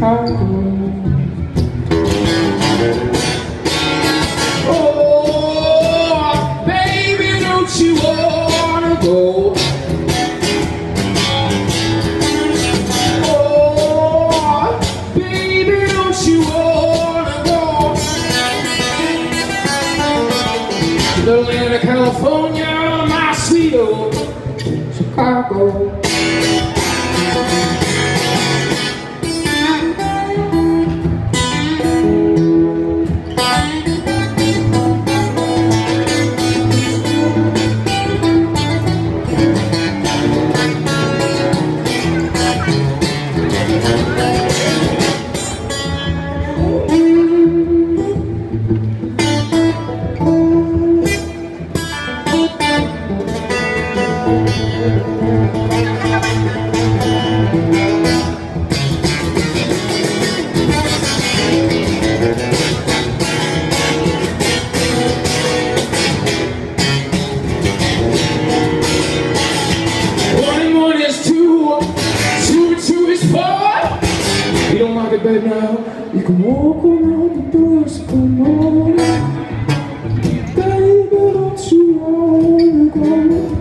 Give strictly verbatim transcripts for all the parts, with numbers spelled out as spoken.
Chicago. Oh, baby, don't you wanna go? Oh, baby, don't you wanna go to the land of California, my sweet old Chicago? You don't like it, babe, now you can walk around the doors, come on. Baby, don't you wanna go?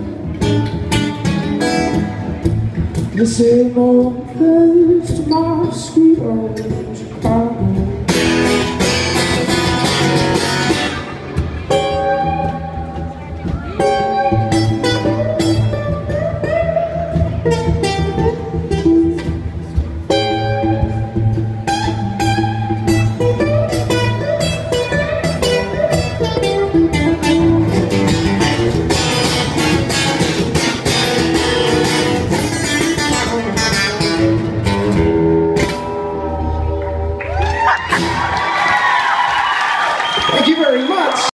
This ain't no place to my sweet old Chicago. Thank you very much.